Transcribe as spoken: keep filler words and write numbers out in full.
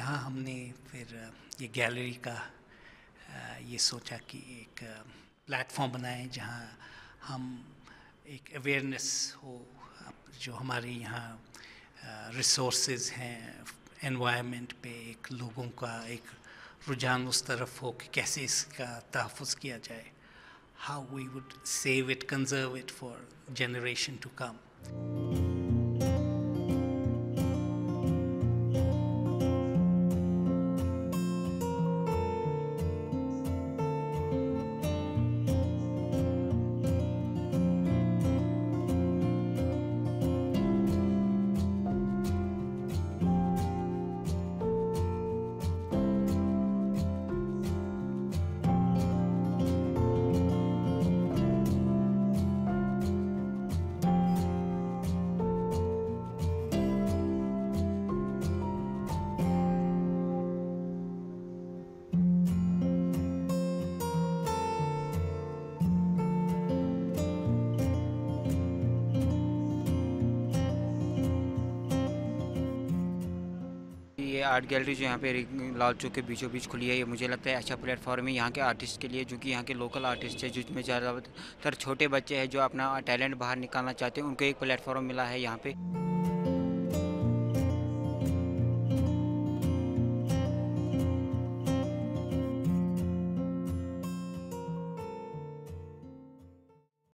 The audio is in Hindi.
यहाँ हमने फिर ये गैलरी का ये सोचा कि एक प्लेटफॉर्म बनाएं जहाँ हम एक अवेयरनेस हो, जो हमारे यहाँ रिसोर्सेज हैं एनवायरनमेंट पे, एक लोगों का एक रुझान उस तरफ हो कि कैसे इसका तहफ़्फ़ुज़ किया जाए, how we would save it, conserve it for generation to come. ये आर्ट गैलरी जो यहाँ पे लाल चौक के बीचों बीच खुली है, ये मुझे लगता है अच्छा प्लेटफॉर्म है यहाँ के आर्टिस्ट के लिए, जो कि यहाँ के लोकल आर्टिस्ट है, जिसमें ज़्यादातर छोटे बच्चे हैं जो अपना टैलेंट बाहर निकालना चाहते हैं, उनको एक प्लेटफॉर्म मिला है यहाँ पे।